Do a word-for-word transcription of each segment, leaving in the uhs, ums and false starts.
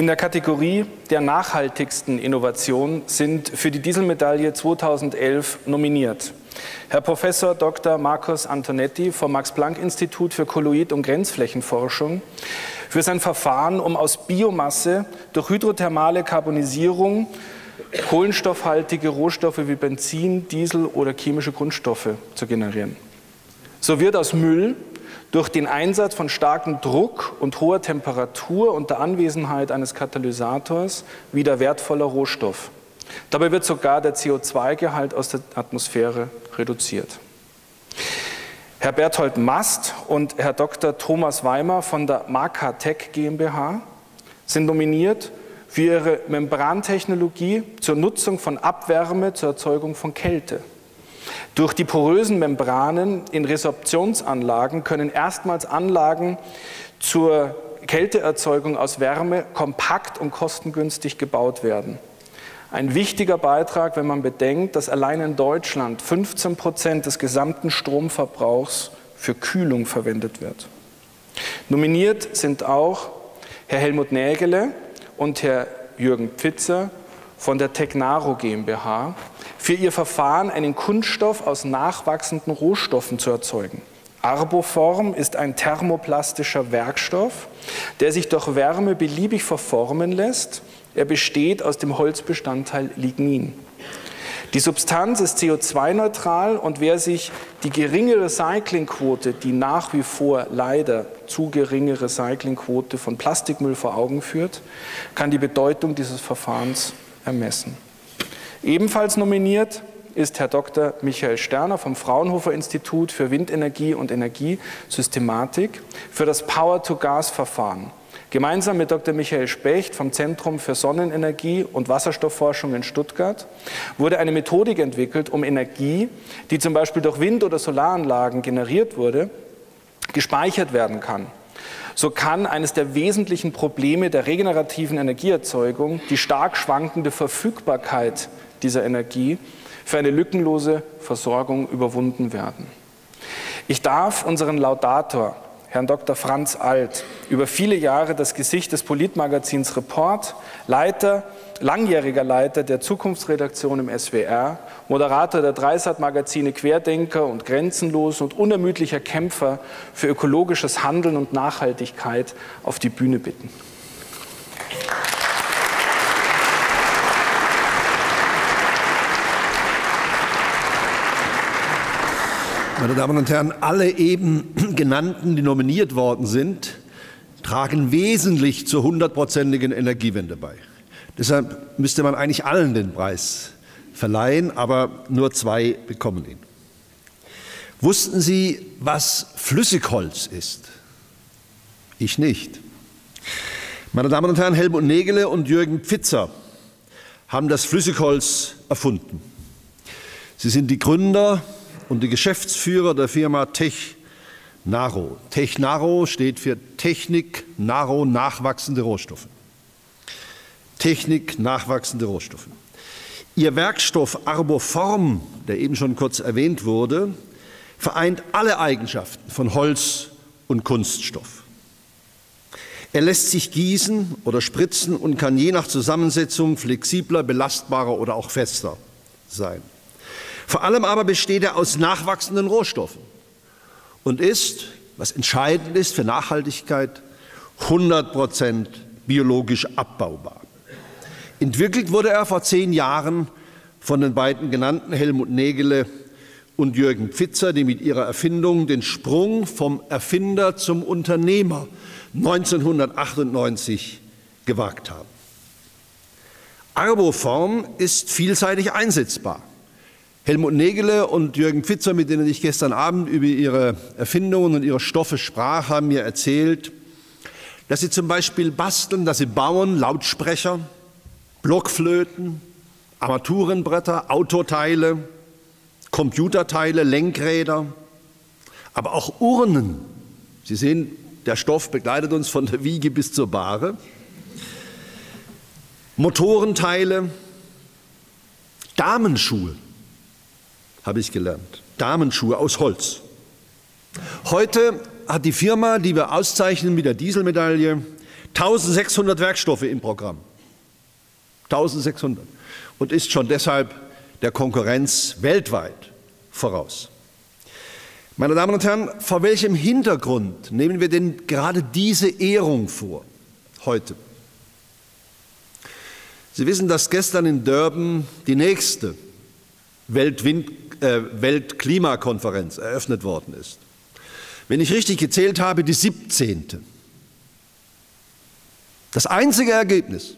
In der Kategorie der nachhaltigsten Innovationen sind für die Dieselmedaille zweitausendelf nominiert Herr Professor Doktor Marcos Antonetti vom Max-Planck-Institut für Kolloid- und Grenzflächenforschung für sein Verfahren, um aus Biomasse durch hydrothermale Karbonisierung kohlenstoffhaltige Rohstoffe wie Benzin, Diesel oder chemische Grundstoffe zu generieren. So wird aus Müll durch den Einsatz von starkem Druck und hoher Temperatur unter Anwesenheit eines Katalysators wieder wertvoller Rohstoff. Dabei wird sogar der C O zwei Gehalt aus der Atmosphäre reduziert. Herr Berthold Mast und Herr Doktor Thomas Weimer von der Markatec GmbH sind nominiert für ihre Membrantechnologie zur Nutzung von Abwärme zur Erzeugung von Kälte. Durch die porösen Membranen in Resorptionsanlagen können erstmals Anlagen zur Kälteerzeugung aus Wärme kompakt und kostengünstig gebaut werden. Ein wichtiger Beitrag, wenn man bedenkt, dass allein in Deutschland fünfzehn Prozent des gesamten Stromverbrauchs für Kühlung verwendet wird. Nominiert sind auch Herr Helmut Nägele und Herr Jürgen Pfitzer von der Tecnaro GmbH für ihr Verfahren, einen Kunststoff aus nachwachsenden Rohstoffen zu erzeugen. Arboform ist ein thermoplastischer Werkstoff, der sich durch Wärme beliebig verformen lässt. Er besteht aus dem Holzbestandteil Lignin. Die Substanz ist C O zwei neutral und wer sich die geringe Recyclingquote, die nach wie vor leider zu geringe Recyclingquote von Plastikmüll vor Augen führt, kann die Bedeutung dieses Verfahrens ermessen. Ebenfalls nominiert ist Herr Doktor Michael Sterner vom Fraunhofer Institut für Windenergie und Energiesystematik für das Power-to-Gas-Verfahren. Gemeinsam mit Doktor Michael Specht vom Zentrum für Sonnenenergie und Wasserstoffforschung in Stuttgart wurde eine Methodik entwickelt, um Energie, die zum Beispiel durch Wind- oder Solaranlagen generiert wurde, gespeichert werden kann. So kann eines der wesentlichen Probleme der regenerativen Energieerzeugung, die stark schwankende Verfügbarkeit dieser Energie, für eine lückenlose Versorgung überwunden werden. Ich darf unseren Laudator, Herrn Doktor Franz Alt, über viele Jahre das Gesicht des Politmagazins Report, Leiter, langjähriger Leiter der Zukunftsredaktion im S W R, Moderator der Dreisat-Magazine Querdenker und Grenzenlos und unermüdlicher Kämpfer für ökologisches Handeln und Nachhaltigkeit auf die Bühne bitten. Meine Damen und Herren, alle eben genannten, die nominiert worden sind, tragen wesentlich zur hundertprozentigen Energiewende bei. Deshalb müsste man eigentlich allen den Preis verleihen, aber nur zwei bekommen ihn. Wussten Sie, was Flüssigholz ist? Ich nicht. Meine Damen und Herren, Helmut Nägele und Jürgen Pfitzer haben das Flüssigholz erfunden. Sie sind die Gründer und die Geschäftsführer der Firma Tecnaro. Tecnaro steht für Technik, Naro, nachwachsende Rohstoffe. Technik, nachwachsende Rohstoffe. Ihr Werkstoff Arboform, der eben schon kurz erwähnt wurde, vereint alle Eigenschaften von Holz und Kunststoff. Er lässt sich gießen oder spritzen und kann je nach Zusammensetzung flexibler, belastbarer oder auch fester sein. Vor allem aber besteht er aus nachwachsenden Rohstoffen und ist, was entscheidend ist für Nachhaltigkeit, hundert Prozent biologisch abbaubar. Entwickelt wurde er vor zehn Jahren von den beiden genannten Helmut Nägele und Jürgen Pfitzer, die mit ihrer Erfindung den Sprung vom Erfinder zum Unternehmer neunzehnhundertachtundneunzig gewagt haben. Arboform ist vielseitig einsetzbar. Helmut Nägele und Jürgen Pfitzer, mit denen ich gestern Abend über ihre Erfindungen und ihre Stoffe sprach, haben mir erzählt, dass sie zum Beispiel basteln, dass sie bauen Lautsprecher, Blockflöten, Armaturenbretter, Autoteile, Computerteile, Lenkräder, aber auch Urnen. Sie sehen, der Stoff begleitet uns von der Wiege bis zur Bahre. Motorenteile, Damenschuhe, habe ich gelernt. Damenschuhe aus Holz. Heute hat die Firma, die wir auszeichnen mit der Dieselmedaille, eintausendsechshundert Werkstoffe im Programm. eintausendsechshundert. Und ist schon deshalb der Konkurrenz weltweit voraus. Meine Damen und Herren, vor welchem Hintergrund nehmen wir denn gerade diese Ehrung vor, heute? Sie wissen, dass gestern in Durban die nächste Weltwind, äh, Weltklimakonferenz eröffnet worden ist. Wenn ich richtig gezählt habe, die siebzehnte. Das einzige Ergebnis: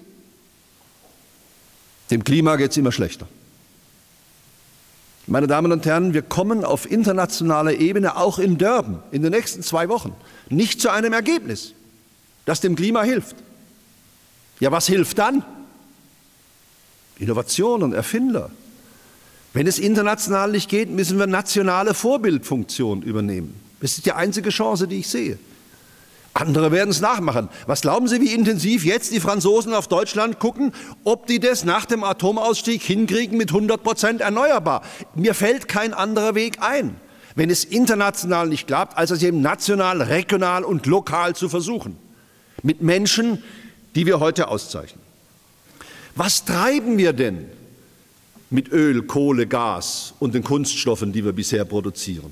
dem Klima geht es immer schlechter. Meine Damen und Herren, wir kommen auf internationaler Ebene auch in Durban in den nächsten zwei Wochen nicht zu einem Ergebnis, das dem Klima hilft. Ja, was hilft dann? Innovation und Erfinder. Wenn es international nicht geht, müssen wir nationale Vorbildfunktion übernehmen. Das ist die einzige Chance, die ich sehe. Andere werden es nachmachen. Was glauben Sie, wie intensiv jetzt die Franzosen auf Deutschland gucken, ob die das nach dem Atomausstieg hinkriegen mit hundert Prozent erneuerbar? Mir fällt kein anderer Weg ein, wenn es international nicht klappt, als es eben national, regional und lokal zu versuchen. Mit Menschen, die wir heute auszeichnen. Was treiben wir denn mit Öl, Kohle, Gas und den Kunststoffen, die wir bisher produzieren?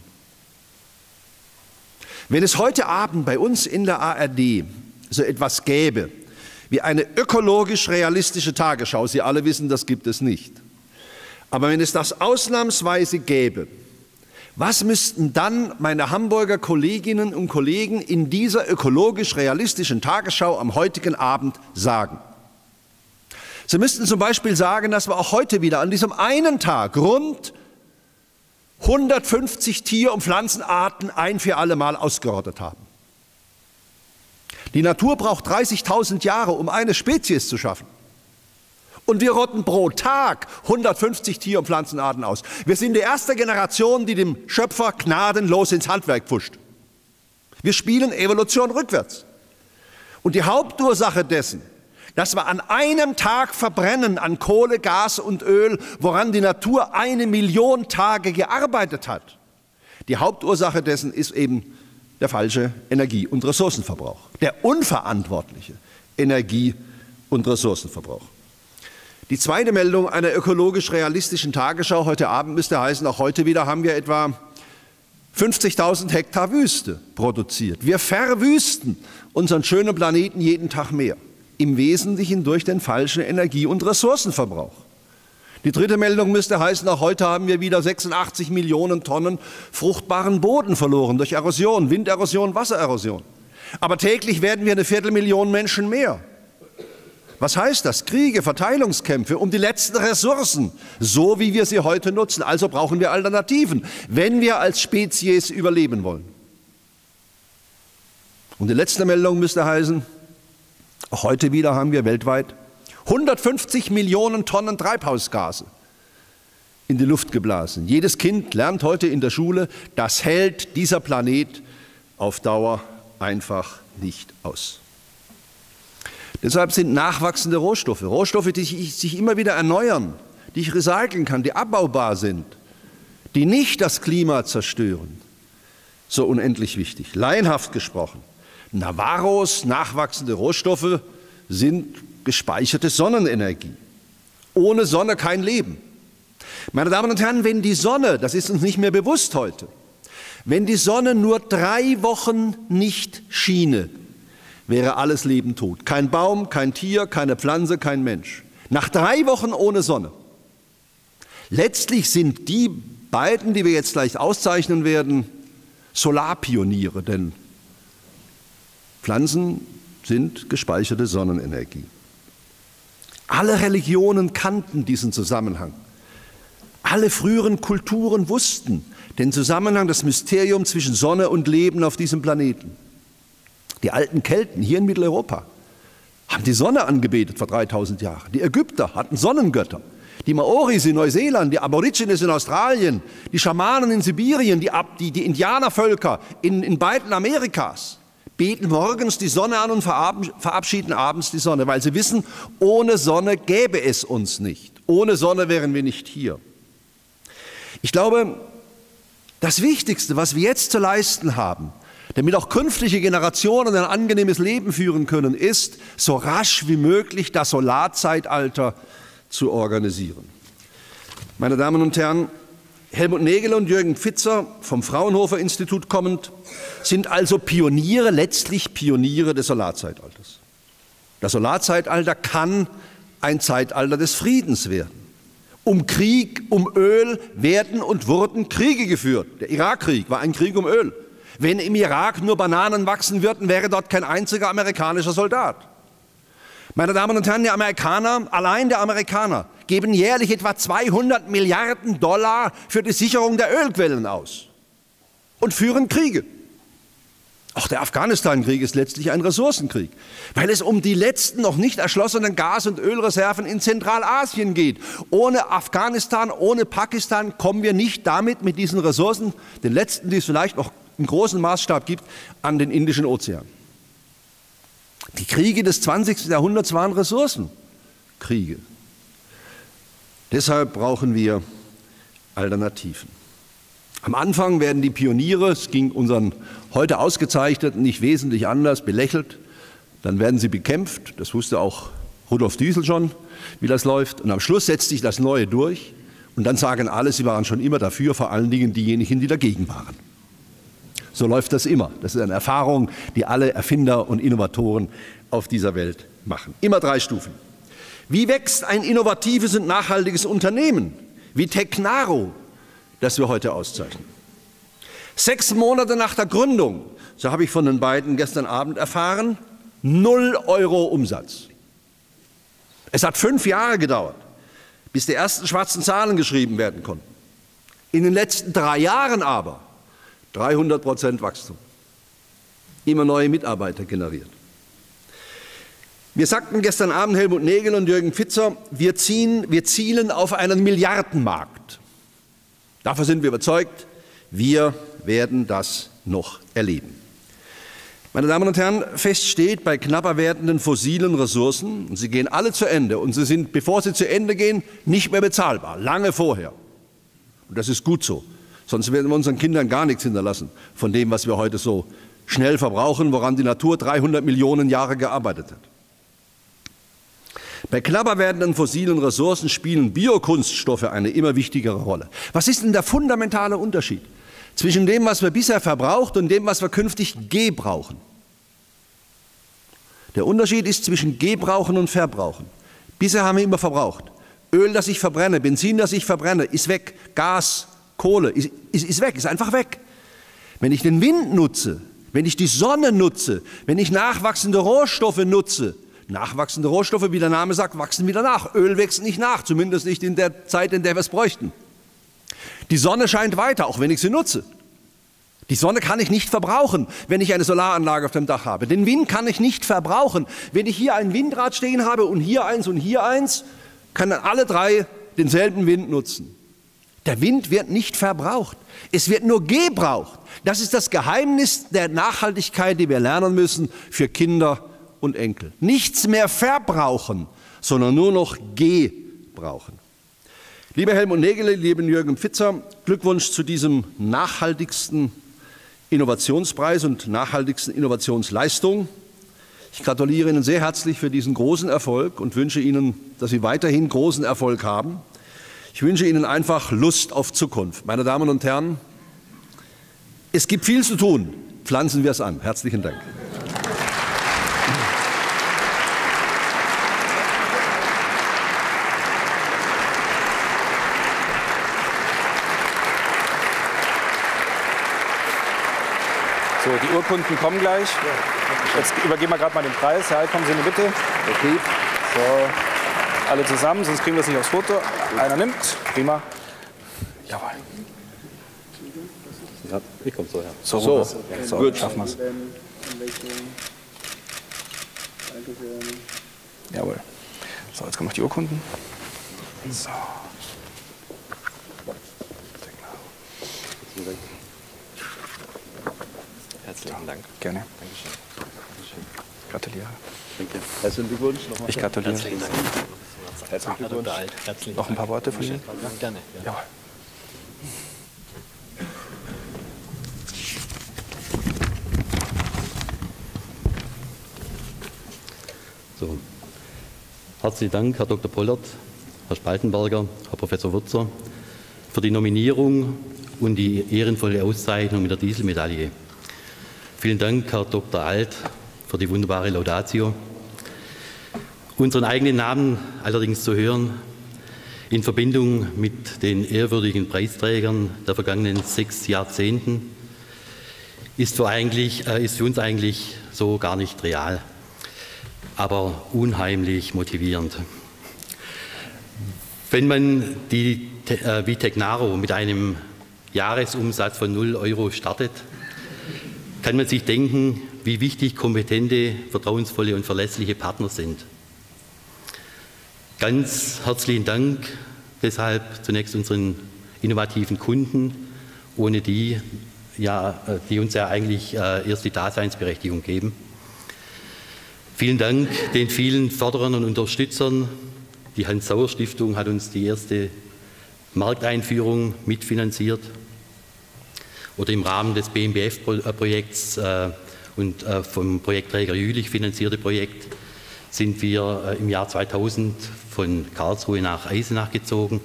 Wenn es heute Abend bei uns in der A R D so etwas gäbe wie eine ökologisch realistische Tagesschau, Sie alle wissen, das gibt es nicht, aber wenn es das ausnahmsweise gäbe, was müssten dann meine Hamburger Kolleginnen und Kollegen in dieser ökologisch realistischen Tagesschau am heutigen Abend sagen? Sie müssten zum Beispiel sagen, dass wir auch heute wieder an diesem einen Tag rund hundertfünfzig Tier- und Pflanzenarten ein für alle Mal ausgerottet haben. Die Natur braucht dreißigtausend Jahre, um eine Spezies zu schaffen. Und wir rotten pro Tag hundertfünfzig Tier- und Pflanzenarten aus. Wir sind die erste Generation, die dem Schöpfer gnadenlos ins Handwerk pfuscht. Wir spielen Evolution rückwärts. Und die Hauptursache dessen, dass wir an einem Tag verbrennen an Kohle, Gas und Öl, woran die Natur eine Million Tage gearbeitet hat. Die Hauptursache dessen ist eben der falsche Energie- und Ressourcenverbrauch, der unverantwortliche Energie- und Ressourcenverbrauch. Die zweite Meldung einer ökologisch realistischen Tagesschau heute Abend müsste heißen, auch heute wieder haben wir etwa fünfzigtausend Hektar Wüste produziert. Wir verwüsten unseren schönen Planeten jeden Tag mehr. Im Wesentlichen durch den falschen Energie- und Ressourcenverbrauch. Die dritte Meldung müsste heißen, auch heute haben wir wieder sechsundachtzig Millionen Tonnen fruchtbaren Boden verloren durch Erosion, Winderosion, Wassererosion. Aber täglich werden wir eine Viertelmillion Menschen mehr. Was heißt das? Kriege, Verteilungskämpfe um die letzten Ressourcen, so wie wir sie heute nutzen. Also brauchen wir Alternativen, wenn wir als Spezies überleben wollen. Und die letzte Meldung müsste heißen, auch heute wieder haben wir weltweit hundertfünfzig Millionen Tonnen Treibhausgase in die Luft geblasen. Jedes Kind lernt heute in der Schule, das hält dieser Planet auf Dauer einfach nicht aus. Deshalb sind nachwachsende Rohstoffe, Rohstoffe, die sich immer wieder erneuern, die ich recyceln kann, die abbaubar sind, die nicht das Klima zerstören, so unendlich wichtig. Laienhaft gesprochen. Navarros nachwachsende Rohstoffe sind gespeicherte Sonnenenergie. Ohne Sonne kein Leben. Meine Damen und Herren, wenn die Sonne, das ist uns nicht mehr bewusst heute, wenn die Sonne nur drei Wochen nicht schiene, wäre alles Leben tot. Kein Baum, kein Tier, keine Pflanze, kein Mensch. Nach drei Wochen ohne Sonne. Letztlich sind die beiden, die wir jetzt gleich auszeichnen werden, Solarpioniere, denn Pflanzen sind gespeicherte Sonnenenergie. Alle Religionen kannten diesen Zusammenhang. Alle früheren Kulturen wussten den Zusammenhang, das Mysterium zwischen Sonne und Leben auf diesem Planeten. Die alten Kelten hier in Mitteleuropa haben die Sonne angebetet vor dreitausend Jahren. Die Ägypter hatten Sonnengötter. Die Maoris in Neuseeland, die Aborigines in Australien, die Schamanen in Sibirien, die, die, die Indianervölker in, in beiden Amerikas beten morgens die Sonne an und verabschieden abends die Sonne, weil sie wissen, ohne Sonne gäbe es uns nicht. Ohne Sonne wären wir nicht hier. Ich glaube, das Wichtigste, was wir jetzt zu leisten haben, damit auch künftige Generationen ein angenehmes Leben führen können, ist, so rasch wie möglich das Solarzeitalter zu organisieren. Meine Damen und Herren, Helmut Nägele und Jürgen Pfitzer, vom Fraunhofer Institut kommend, sind also Pioniere, letztlich Pioniere des Solarzeitalters. Das Solarzeitalter kann ein Zeitalter des Friedens werden. Um Krieg, um Öl werden und wurden Kriege geführt. Der Irakkrieg war ein Krieg um Öl. Wenn im Irak nur Bananen wachsen würden, wäre dort kein einziger amerikanischer Soldat. Meine Damen und Herren, die Amerikaner, allein der Amerikaner, geben jährlich etwa zweihundert Milliarden Dollar für die Sicherung der Ölquellen aus und führen Kriege. Auch der Afghanistan-Krieg ist letztlich ein Ressourcenkrieg, weil es um die letzten noch nicht erschlossenen Gas- und Ölreserven in Zentralasien geht. Ohne Afghanistan, ohne Pakistan kommen wir nicht damit mit diesen Ressourcen, den letzten, die es vielleicht noch im großen Maßstab gibt, an den Indischen Ozean. Die Kriege des zwanzigsten Jahrhunderts waren Ressourcenkriege. Deshalb brauchen wir Alternativen. Am Anfang werden die Pioniere, es ging unseren heute Ausgezeichneten nicht wesentlich anders, belächelt. Dann werden sie bekämpft, das wusste auch Rudolf Düssel schon, wie das läuft. Und am Schluss setzt sich das Neue durch. Und dann sagen alle, sie waren schon immer dafür, vor allen Dingen diejenigen, die dagegen waren. So läuft das immer. Das ist eine Erfahrung, die alle Erfinder und Innovatoren auf dieser Welt machen. Immer drei Stufen. Wie wächst ein innovatives und nachhaltiges Unternehmen wie Tecnaro, das wir heute auszeichnen? Sechs Monate nach der Gründung, so habe ich von den beiden gestern Abend erfahren, null Euro Umsatz. Es hat fünf Jahre gedauert, bis die ersten schwarzen Zahlen geschrieben werden konnten. In den letzten drei Jahren aber dreihundert Prozent Wachstum. Immer neue Mitarbeiter generiert. Wir sagten gestern Abend, Helmut Nägele und Jürgen Pfitzer, wir, ziehen, wir zielen auf einen Milliardenmarkt. Davon sind wir überzeugt, wir werden das noch erleben. Meine Damen und Herren, fest steht, bei knapper werdenden fossilen Ressourcen, und sie gehen alle zu Ende, und sie sind, bevor sie zu Ende gehen, nicht mehr bezahlbar, lange vorher. Und das ist gut so. Sonst werden wir unseren Kindern gar nichts hinterlassen von dem, was wir heute so schnell verbrauchen, woran die Natur dreihundert Millionen Jahre gearbeitet hat. Bei knapper werdenden fossilen Ressourcen spielen Biokunststoffe eine immer wichtigere Rolle. Was ist denn der fundamentale Unterschied zwischen dem, was wir bisher verbraucht und dem, was wir künftig gebrauchen? Der Unterschied ist zwischen gebrauchen und verbrauchen. Bisher haben wir immer verbraucht. Öl, das ich verbrenne, Benzin, das ich verbrenne, ist weg. Gas, Kohle ist, ist, ist weg, ist einfach weg. Wenn ich den Wind nutze, wenn ich die Sonne nutze, wenn ich nachwachsende Rohstoffe nutze, nachwachsende Rohstoffe, wie der Name sagt, wachsen wieder nach. Öl wächst nicht nach, zumindest nicht in der Zeit, in der wir es bräuchten. Die Sonne scheint weiter, auch wenn ich sie nutze. Die Sonne kann ich nicht verbrauchen, wenn ich eine Solaranlage auf dem Dach habe. Den Wind kann ich nicht verbrauchen. Wenn ich hier ein Windrad stehen habe und hier eins und hier eins, können alle drei denselben Wind nutzen. Der Wind wird nicht verbraucht, es wird nur gebraucht. Das ist das Geheimnis der Nachhaltigkeit, die wir lernen müssen für Kinder und Enkel. Nichts mehr verbrauchen, sondern nur noch gebrauchen. Lieber Helmut Nägele, lieber Jürgen Pfitzer, Glückwunsch zu diesem nachhaltigsten Innovationspreis und nachhaltigsten Innovationsleistung. Ich gratuliere Ihnen sehr herzlich für diesen großen Erfolg und wünsche Ihnen, dass Sie weiterhin großen Erfolg haben. Ich wünsche Ihnen einfach Lust auf Zukunft. Meine Damen und Herren, es gibt viel zu tun. Pflanzen wir es an. Herzlichen Dank. So, die Urkunden kommen gleich. Jetzt übergeben wir gerade mal den Preis. Ja, kommen Sie in die Mitte. Okay. So, alle zusammen, sonst kriegen wir es nicht aufs Foto. Einer nimmt. Prima. Jawohl. Ja, ich komme so her. So, so, so gut. Schaffen wir es. Jawohl. So, jetzt kommen noch die Urkunden. So. Herzlichen Dank. Gerne. Dankeschön. Dankeschön. Gratuliere. Danke. Herzlichen Glückwunsch nochmal. Ich gratuliere. Herzlichen Dank. Herzlichen Glückwunsch. Herzlichen Noch ein paar Worte von Ihnen? Ja, gerne. Ja. Jawohl. So. Herzlichen Dank, Herr Doktor Pollert, Herr Spaltenberger, Herr Professor Würzer, für die Nominierung und die ehrenvolle Auszeichnung mit der Dieselmedaille. Vielen Dank, Herr Doktor Alt, für die wunderbare Laudatio. Unseren eigenen Namen allerdings zu hören, in Verbindung mit den ehrwürdigen Preisträgern der vergangenen sechs Jahrzehnten, ist für, eigentlich, äh, ist für uns eigentlich so gar nicht real, aber unheimlich motivierend. Wenn man die, äh, wie Tecnaro mit einem Jahresumsatz von null Euro startet, kann man sich denken, wie wichtig kompetente, vertrauensvolle und verlässliche Partner sind. Ganz herzlichen Dank deshalb zunächst unseren innovativen Kunden, ohne die, ja, die uns ja eigentlich äh, erst die Daseinsberechtigung geben. Vielen Dank den vielen Förderern und Unterstützern. Die Hans-Sauer-Stiftung hat uns die erste Markteinführung mitfinanziert. Oder im Rahmen des B M B F-Projekts äh, und äh, vom Projektträger Jülich finanzierte Projekt sind wir äh, im Jahr zweitausend von Karlsruhe nach Eisenach gezogen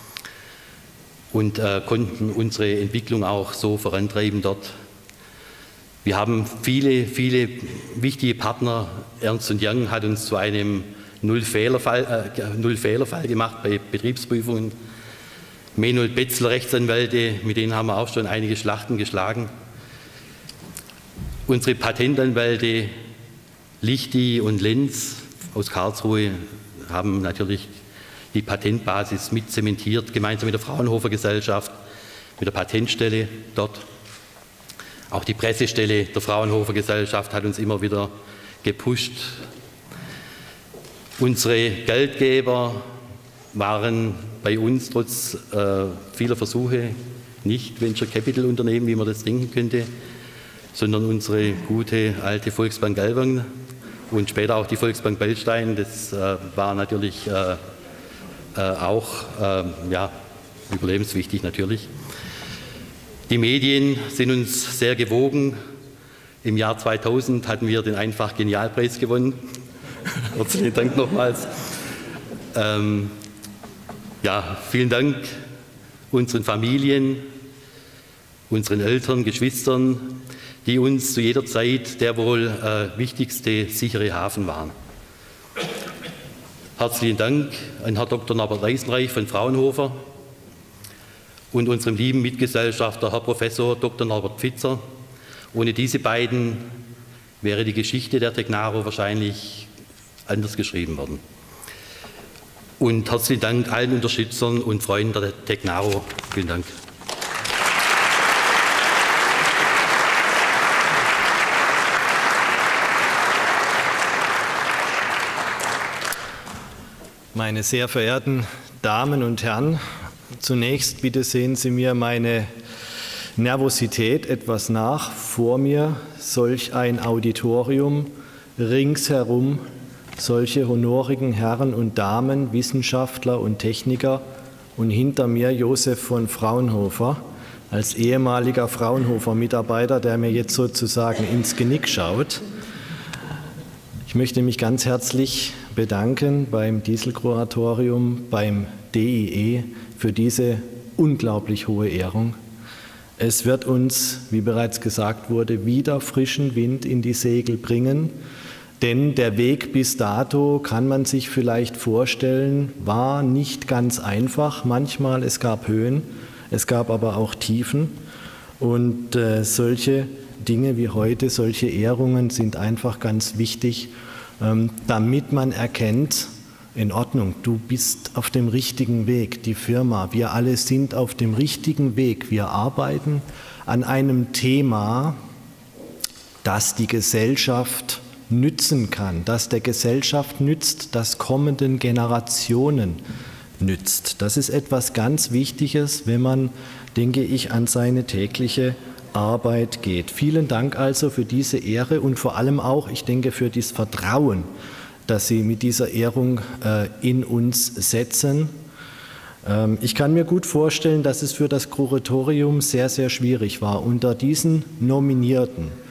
und äh, konnten unsere Entwicklung auch so vorantreiben dort. Wir haben viele, viele wichtige Partner. Ernst und Young hat uns zu einem Null-Fehler-Fall äh, Null-Fehler-Fall gemacht bei Betriebsprüfungen. Menold Betzler, Rechtsanwälte, mit denen haben wir auch schon einige Schlachten geschlagen. Unsere Patentanwälte Lichti und Lenz aus Karlsruhe haben natürlich die Patentbasis mit zementiert, gemeinsam mit der Fraunhofer Gesellschaft, mit der Patentstelle dort. Auch die Pressestelle der Fraunhofer Gesellschaft hat uns immer wieder gepusht. Unsere Geldgeber waren bei uns trotz äh, vieler Versuche nicht Venture Capital Unternehmen, wie man das denken könnte, sondern unsere gute alte Volksbank Gellwang und später auch die Volksbank Beilstein. Das äh, war natürlich äh, äh, auch äh, ja, überlebenswichtig natürlich. Die Medien sind uns sehr gewogen. Im Jahr zweitausend hatten wir den Einfach Genialpreis gewonnen. Herzlichen Dank nochmals. Ähm, ja, vielen Dank unseren Familien, unseren Eltern, Geschwistern, die uns zu jeder Zeit der wohl äh, wichtigste sichere Hafen waren. Herzlichen Dank an Herrn Doktor Norbert Eisenreich von Fraunhofer und unserem lieben Mitgesellschafter Herr Professor Doktor Norbert Pfitzer. Ohne diese beiden wäre die Geschichte der Tecnaro wahrscheinlich anders geschrieben worden. Und herzlichen Dank allen Unterstützern und Freunden der Tecnaro. Vielen Dank. Meine sehr verehrten Damen und Herren, zunächst bitte sehen Sie mir meine Nervosität etwas nach. Vor mir solch ein Auditorium, ringsherum solche honorigen Herren und Damen, Wissenschaftler und Techniker und hinter mir Josef von Fraunhofer als ehemaliger Fraunhofer-Mitarbeiter, der mir jetzt sozusagen ins Genick schaut. Ich möchte mich ganz herzlich bedanken beim Dieselkuratorium, beim D I E für diese unglaublich hohe Ehrung. Es wird uns, wie bereits gesagt wurde, wieder frischen Wind in die Segel bringen. Denn der Weg bis dato, kann man sich vielleicht vorstellen, war nicht ganz einfach. Manchmal, es gab Höhen, es gab aber auch Tiefen. Und äh, solche Dinge wie heute, solche Ehrungen sind einfach ganz wichtig, ähm, damit man erkennt, in Ordnung, du bist auf dem richtigen Weg, die Firma, wir alle sind auf dem richtigen Weg. Wir arbeiten an einem Thema, das die Gesellschaft nützen kann, das der Gesellschaft nützt, das kommenden Generationen nützt. Das ist etwas ganz Wichtiges, wenn man, denke ich, an seine tägliche Arbeit geht. Vielen Dank also für diese Ehre und vor allem auch, ich denke, für das Vertrauen, das Sie mit dieser Ehrung äh, in uns setzen. Ähm, ich kann mir gut vorstellen, dass es für das Kuratorium sehr, sehr schwierig war, unter diesen Nominierten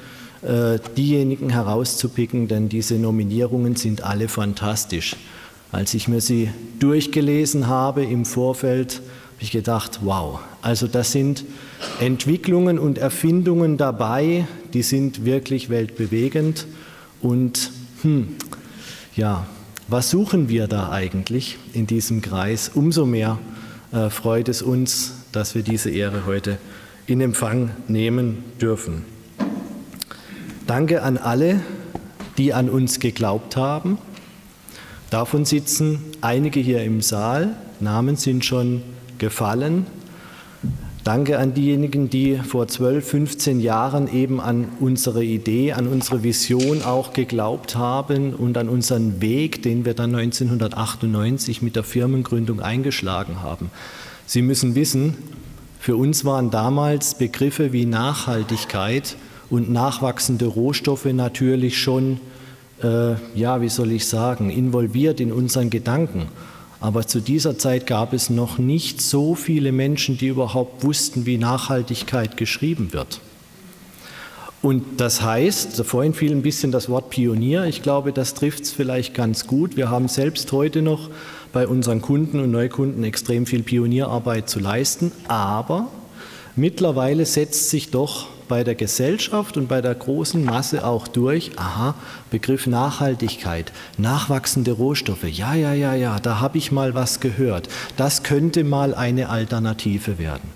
äh, diejenigen herauszupicken, denn diese Nominierungen sind alle fantastisch. Als ich mir sie durchgelesen habe im Vorfeld, habe ich gedacht, wow, also das sind Entwicklungen und Erfindungen dabei, die sind wirklich weltbewegend. Und hm, ja, was suchen wir da eigentlich in diesem Kreis? Umso mehr äh, freut es uns, dass wir diese Ehre heute in Empfang nehmen dürfen. Danke an alle, die an uns geglaubt haben. Davon sitzen einige hier im Saal, Namen sind schon gefallen. Danke an diejenigen, die vor zwölf, fünfzehn Jahren eben an unsere Idee, an unsere Vision auch geglaubt haben und an unseren Weg, den wir dann neunzehnhundertachtundneunzig mit der Firmengründung eingeschlagen haben. Sie müssen wissen, für uns waren damals Begriffe wie Nachhaltigkeit und nachwachsende Rohstoffe natürlich schon, äh, ja, wie soll ich sagen, involviert in unseren Gedanken. Aber zu dieser Zeit gab es noch nicht so viele Menschen, die überhaupt wussten, wie Nachhaltigkeit geschrieben wird. Und das heißt, vorhin fiel ein bisschen das Wort Pionier, ich glaube, das trifft es vielleicht ganz gut. Wir haben selbst heute noch bei unseren Kunden und Neukunden extrem viel Pionierarbeit zu leisten, aber mittlerweile setzt sich doch bei der Gesellschaft und bei der großen Masse auch durch, aha, Begriff Nachhaltigkeit, nachwachsende Rohstoffe, ja, ja, ja, ja, da habe ich mal was gehört. Das könnte mal eine Alternative werden.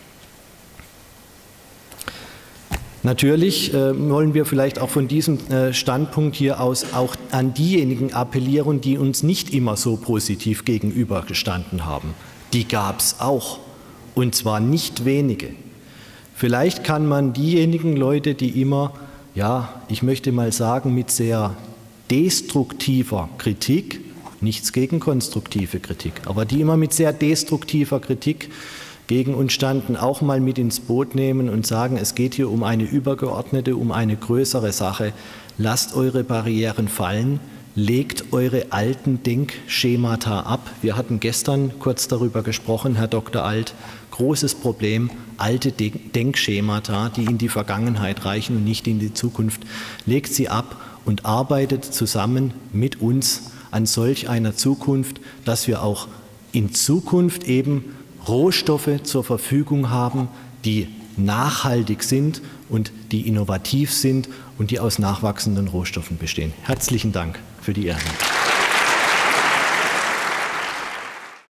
Natürlich äh, wollen wir vielleicht auch von diesem äh, Standpunkt hier aus auch an diejenigen appellieren, die uns nicht immer so positiv gegenübergestanden haben. Die gab es auch, und zwar nicht wenige. Vielleicht kann man diejenigen Leute, die immer, ja, ich möchte mal sagen, mit sehr destruktiver Kritik, nichts gegen konstruktive Kritik, aber die immer mit sehr destruktiver Kritik gegen uns standen, auch mal mit ins Boot nehmen und sagen, es geht hier um eine übergeordnete, um eine größere Sache. Lasst eure Barrieren fallen, legt eure alten Denkschemata ab. Wir hatten gestern kurz darüber gesprochen, Herr Doktor Alt, großes Problem, alte Denkschemata, die in die Vergangenheit reichen und nicht in die Zukunft. Legt sie ab und arbeitet zusammen mit uns an solch einer Zukunft, dass wir auch in Zukunft eben Rohstoffe zur Verfügung haben, die nachhaltig sind und die innovativ sind und die aus nachwachsenden Rohstoffen bestehen. Herzlichen Dank für die Ehre.